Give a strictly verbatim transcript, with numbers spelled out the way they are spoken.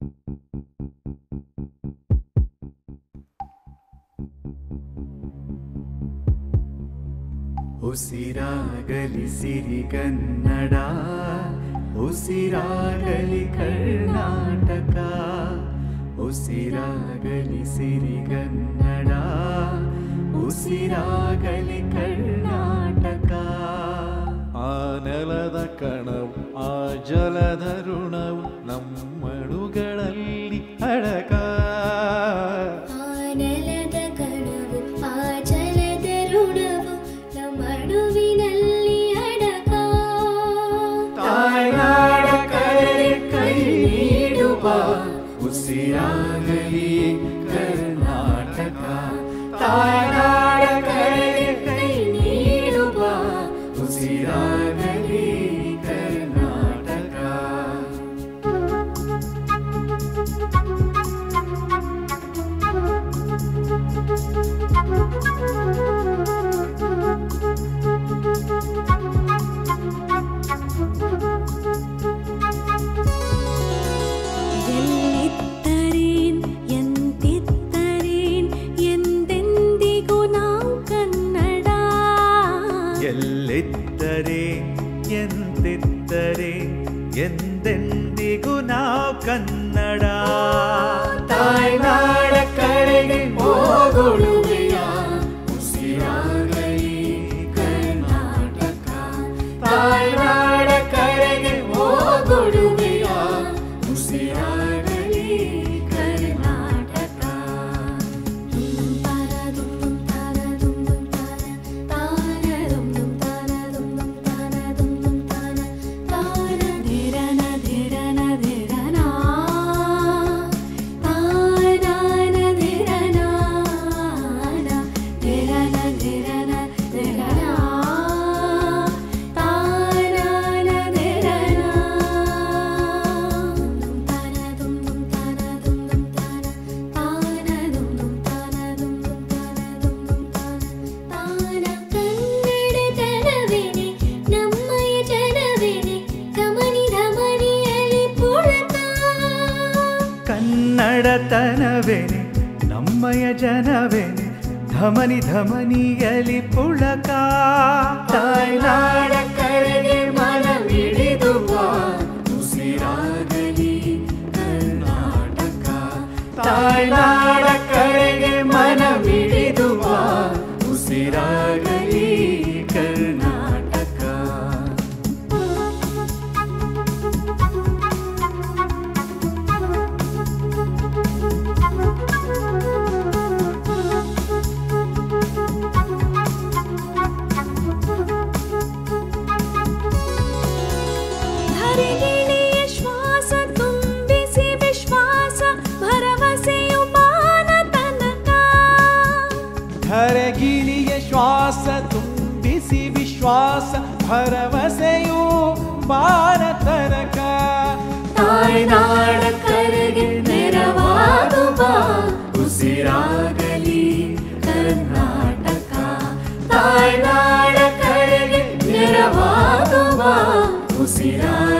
ಉಸಿರಾಗಲಿ ಸಿರಿಗನ್ನಡ, ಉಸಿರಾಗಲಿ ಕರ್ನಾಟಕ, ಉಸಿರಾಗಲಿ ಸಿರಿಗನ್ನಡ, ಉಸಿರಾಗಲಿ ಕರ್ನಾಟಕ. ಆ ನೆಲದ ಕಣವು ಆ ಜಲದ ಋಣವು ನಮ್ಮಡುಗಳಲ್ಲಿ ಅಡಕ. ಆ ನೆಲದ ಕಣವು ಆ ಜಲದ ಋಣವು ನಮ್ಮಡುವಿನಲ್ಲಿ ಅಡಕ. ತಾಯ್ನಾಡ ಕರೆಗೆ ಕೈ ನೀಡುವ ಉಸಿರಾಗಲಿ ಕರ್ನಾಟಕ. ತಾಯ್ನಾಡ ಕರೆಗೆ ಕೈ ನೀಡುವ ಉಸಿರಾಗಲಿ ಕರ್ನಾಟಕ. ಎಲ್ಲಿದ್ದರೇನ್ ಎಂತಿದ್ದರೇನ್ ಎಂದೆಂದಿಗೂ ನಾವು ಕನ್ನಡ. ಎಲ್ಲಿದ್ದರೆ ಎಂತಿದ್ದರೆ ಎಂದೆಂದಿಗೂ ನಾವು ಕನ್ನಡ. ತಾಯ್ನಾಡ ಕರೆಗೆ ಹೋಗುಳುವೆಯ ಉಸಿರಾಗಲಿ ಕರ್ನಾಟಕ. ತಾಯ್ನಾಡ ಕರೆಗೆ ಹೋಗುಳುವೆಯ ಉಸಿರಾಗಲಿ ಕರ್ನಾಟಕ. ತಾರ ದುಮ್ ತಾರ ದುಮ್ ದುಮ್ ತಾರ ತಾರ ದುಮ್ ದುಮ್ ತಾರ ದುಮ್ ದುಮ್ ತಾರ ದುಮ್ ದುಮ್ ತಾರ ತಾರ ಧಿರನ ಧಿರನ ಧಿರನ ತಾರಾನ ಧಿರನ ಧಿರನ ಧಿರನ ಧಿರನ ತಾರಾನ ಧಿರನ ತಾರ ದುಮ್ ದುಮ್ ತಾರ ದುಮ್ ದುಮ್ ತಾರ ತಾರ ದುಮ್ ದುಮ್ ತಾರ ದುಮ್ ದುಮ್ ತಾರ ದುಮ್ ದುಮ್ ತಾರ ತಾರ. ಕನ್ನಡತನವೇನೆ ನಮ್ಮಯ ಜನವೇನೆ ಧಮನಿ ಧಮನಿಯಲ್ಲಿ ಪುಳಕ. ಕನ್ನಡತನವೇನೆ ನಮ್ಮಯ ಜನವೇನೆ ಧಮನಿ ಧಮನಿಯಲಿ ಪುಳಕ. ತಾಯ್ನಾಡ ಕರೆಗೆ ಮನವಿಡಿದುವ ಉಸಿರಾಗಲಿ ಕರ್ನಾಟಕ. ತಾಯ್ನಾಡ ಕರೆಗೆ ಮನವಿಡಿದುವ ಉಸಿರಾಗಲಿ ಕರ್ನಾಟಕ. ಧರೆಗಿಳಿಯ ಶ್ವಾಸ ತುಂಬಿಸಿ ವಿಶ್ವಾಸ ಭರವಸೆಯು ಬಾನ ತನಕ. ಧರೆಗಿಳಿಯ ಶ್ವಾಸ ತುಂಬಿಸಿ ವಿಶ್ವಾಸ ಭರವಸೆಯು ಭಾರತರಕ. ತಾಯ್ನಾಡ ಕರೆಗೆ ನೆರವಾಗುವ ಉಸಿರಾಗಲಿ ಕರ್ನಾಟಕ. ತಾಯ್ನಾಡ ಕರೆಗೆ ನೆರವಾಗುವ ಉಸಿರಾಗಲಿ